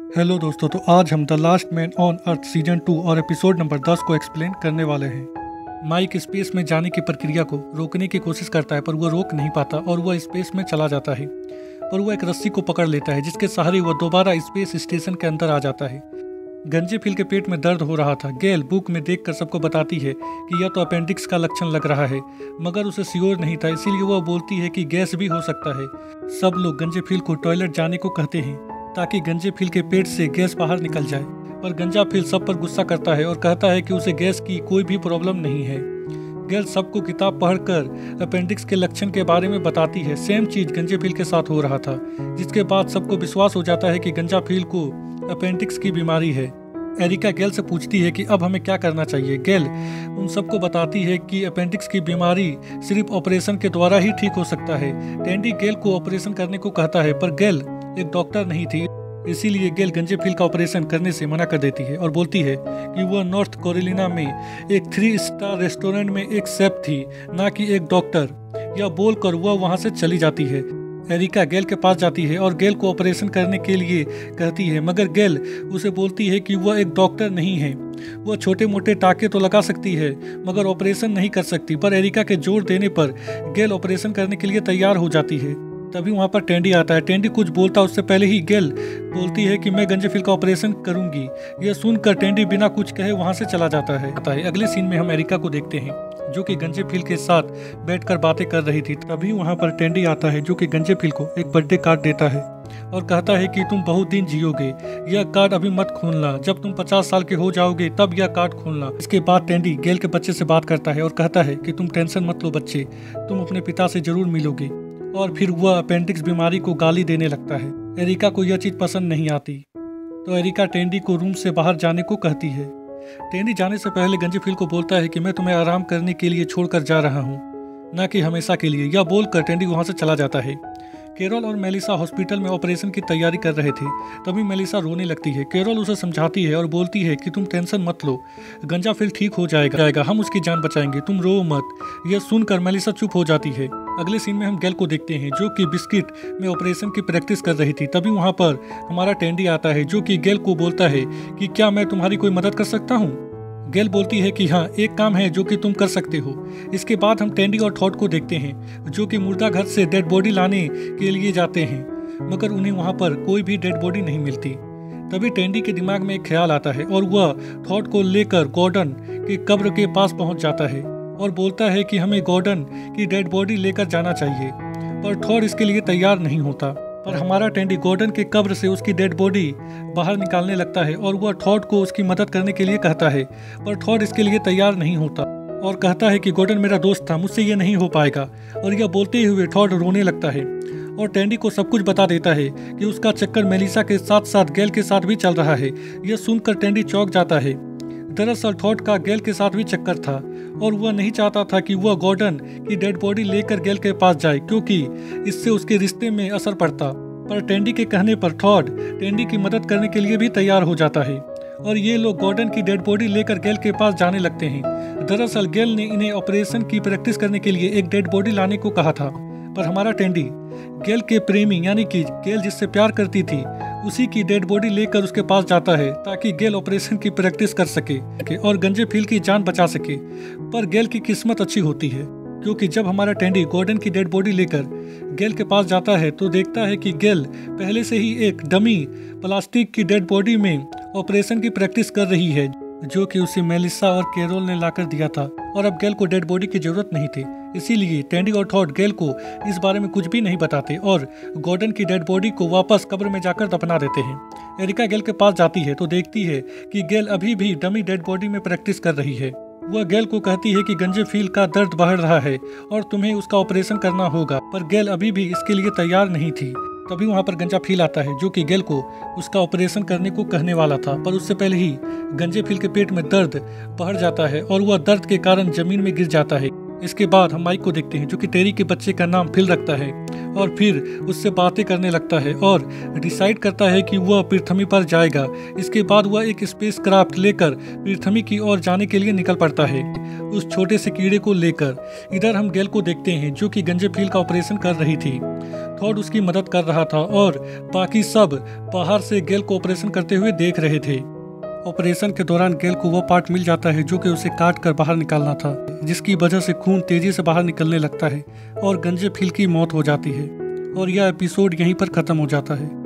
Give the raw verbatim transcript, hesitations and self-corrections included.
Hello दोस्तों, तो आज हम the last man on Earth season two और एपिसोड नंबर दस को एक्सप्लेन करने वाले हैं। माइक स्पेस में जाने की प्रक्रिया को रोकने की कोशिश करता है, पर वह रोक नहीं पाता और वह स्पेस में चला जाता है। पर वह एक रस्सी को पकड़ लेता है, जिसके सहारे वह दोबारा स्पेस स्टेशन के अंदर आ जाता है। गंजे फिल के पेट में दर्द हो रहा था। गेल बुक में देखकर सबको बताती है कि यह तो अपेंडिक्स का लक्षण लग रहा है, मगर उसे श्योर नहीं था, इसीलिए वह बोलती है कि गैस भी हो सकता है। सब लोग गंजे फिल को टॉयलेट जाने को कहते हैं ताकि गंजे फिल के पेट से गैस बाहर निकल जाए, पर गंजा फिल सब पर गुस्सा करता है और कहता है कि उसे गैस की कोई भी प्रॉब्लम नहीं है। गेल सबको किताब पढ़कर अपेंडिक्स के लक्षण के बारे में बताती है। सेम चीज गंजे फिल के साथ हो रहा था, जिसके बाद सबको विश्वास हो जाता है कि गंजा फिल को अपेंडिक्स की बीमारी है। एरिका गेल से पूछती है कि अब हमें क्या करना चाहिए। गेल उन सबको बताती है कि अपेंडिक्स की बीमारी सिर्फ ऑपरेशन के द्वारा ही ठीक हो सकता है। टेंडी गेल को ऑपरेशन करने को कहता है, पर गेल एक डॉक्टर नहीं थी, इसीलिए गेल गंजे फिल का ऑपरेशन करने से मना कर देती है और बोलती है कि वह नॉर्थ कैरोलिना में एक थ्री स्टार रेस्टोरेंट में एक शेफ थी, ना कि एक डॉक्टर। यह बोलकर वह वहां से चली जाती है। एरिका गेल के पास जाती है और गेल को ऑपरेशन करने के लिए कहती है, मगर गेल उसे बोलती है कि वह एक डॉक्टर नहीं है। वह छोटे मोटे टाके तो लगा सकती है, मगर ऑपरेशन नहीं कर सकती। पर एरिका के जोर देने पर गेल ऑपरेशन करने के लिए तैयार हो जाती है। तभी वहां पर टेंडी आता है। टेंडी कुछ बोलता उससे पहले ही गेल बोलती है कि मैं गंजे फिल का ऑपरेशन करूंगी। यह सुनकर टेंडी बिना कुछ कहे वहां से चला जाता है। अगले सीन में हम एरिका को देखते हैं, जो कि गंजे फिल के साथ बैठकर बातें कर रही थी। तभी वहां पर टेंडी आता है, जो कि गंजे फिल को एक बर्थडे कार्ड देता है और कहता है कि तुम बहुत दिन जियोगे, यह कार्ड अभी मत खोलना, जब तुम पचास साल के हो जाओगे तब यह कार्ड खोलना। इसके बाद टेंडी गेल के बच्चे से बात करता है और कहता है कि तुम टेंशन मत लो बच्चे, तुम अपने पिता से जरूर मिलोगे। और फिर वह अपेंडिक्स बीमारी को गाली देने लगता है। एरिका को यह चीज पसंद नहीं आती, तो एरिका टेंडी को रूम से बाहर जाने को कहती है। टेंडी जाने से पहले गंजे फिल को बोलता है कि मैं तुम्हें आराम करने के लिए छोड़कर जा रहा हूँ, न कि हमेशा के लिए। यह बोलकर टेंडी वहां से चला जाता है। कैरोल और मेलिसा हॉस्पिटल में ऑपरेशन की तैयारी कर रहे थे। तभी मेलिसा रोने लगती है। कैरोल उसे समझाती है और बोलती है कि तुम टेंशन मत लो, गंजा फिल ठीक हो जाएगा जाएगा हम उसकी जान बचाएंगे, तुम रो मत। यह सुनकर मेलिसा चुप हो जाती है। अगले सीन में हम गेल को देखते हैं, जो कि बिस्किट में ऑपरेशन की प्रैक्टिस कर रही थी। तभी वहां पर हमारा टेंडी आता है, जो कि गेल को बोलता है कि क्या मैं तुम्हारी कोई मदद कर सकता हूँ। गेल बोलती है कि हाँ, एक काम है जो कि तुम कर सकते हो। इसके बाद हम टेंडी और थॉड को देखते हैं, जो कि मुर्दा घर से डेड बॉडी लाने के लिए जाते हैं, मगर उन्हें वहां पर कोई भी डेड बॉडी नहीं मिलती। तभी टेंडी के दिमाग में एक ख्याल आता है और वह थॉड को लेकर गॉर्डन की कब्र के पास पहुंच जाता है और बोलता है कि हमें गॉर्डन की डेड बॉडी लेकर जाना चाहिए। पर थॉड इसके लिए तैयार नहीं होता। पर हमारा टेंडी गॉर्डन के कब्र से उसकी डेड बॉडी बाहर निकालने लगता है और वह थॉड को उसकी मदद करने के लिए कहता है, पर थॉड इसके लिए तैयार नहीं होता और कहता है कि गॉर्डन मेरा दोस्त था, मुझसे ये नहीं हो पाएगा। और यह बोलते हुए थॉड रोने लगता है और टेंडी को सब कुछ बता देता है कि उसका चक्कर मेलिसा के साथ साथ गेल के साथ भी चल रहा है। यह सुनकर टेंडी चौंक जाता है। दरअसल थॉड का गेल के साथ भी चक्कर था और वह नहीं चाहता था कि वह गॉर्डन की डेड बॉडी लेकर गेल के पास जाए, क्योंकि इससे उसके रिश्ते में असर पड़ता। पर टेंडी के कहने पर थॉड टेंडी की मदद करने के लिए भी तैयार हो जाता है और ये लोग गॉर्डन की डेड बॉडी लेकर गेल के पास जाने लगते हैं। दरअसल गेल ने इन्हें ऑपरेशन की प्रैक्टिस करने के लिए एक डेड बॉडी लाने को कहा था, पर हमारा टेंडी गेल के प्रेमी यानी कि गेल जिससे प्यार करती थी उसी की डेड बॉडी लेकर उसके पास जाता है, ताकि गेल ऑपरेशन की प्रैक्टिस कर सके और गंजे फिल की जान बचा सके। पर गेल की किस्मत अच्छी होती है, क्योंकि जब हमारा टेंडी गॉर्डन की डेड बॉडी लेकर गेल के पास जाता है तो देखता है कि गेल पहले से ही एक डमी प्लास्टिक की डेड बॉडी में ऑपरेशन की प्रैक्टिस कर रही है, जो कि उसे मेलिसा और कैरोल ने लाकर दिया था। और अब गेल को डेड बॉडी की जरूरत नहीं थी, इसीलिए टेंडी और थॉड गेल को इस बारे में कुछ भी नहीं बताते और गॉर्डन की डेड बॉडी को वापस कब्र में जाकर दफना देते हैं। एरिका गेल के पास जाती है तो देखती है कि गेल अभी भी डमी डेड बॉडी में प्रैक्टिस कर रही है। वह गेल को कहती है कि गंजे फिल का दर्द बढ़ रहा है और तुम्हें उसका ऑपरेशन करना होगा, पर गेल अभी भी इसके लिए तैयार नहीं थी। तभी वहां पर गंजा फिल आता है, जो कि गेल को उसका ऑपरेशन करने को कहने वाला था, पर उससे पहले ही गंजे फिल के पेट में दर्द बढ़ जाता है और वह दर्द के कारण जमीन में गिर जाता है। इसके बाद हम माइक को देखते हैं, जो कि टेरी के बच्चे का नाम फिल रखता है और फिर उससे बातें करने लगता है और डिसाइड करता है कि वह पृथ्वी पर जाएगा। इसके बाद वह एक स्पेस क्राफ्ट लेकर पृथ्वी की ओर जाने के लिए निकल पड़ता है, उस छोटे से कीड़े को लेकर। इधर हम गेल को देखते हैं, जो कि गंजे फिल का ऑपरेशन कर रही थी। थॉड उसकी मदद कर रहा था और बाकी सब बाहर से गेल को ऑपरेशन करते हुए देख रहे थे। ऑपरेशन के दौरान गेल को वो पार्ट मिल जाता है जो कि उसे काट कर बाहर निकालना था, जिसकी वजह से खून तेजी से बाहर निकलने लगता है और गंजे फील की मौत हो जाती है और यह एपिसोड यहीं पर खत्म हो जाता है।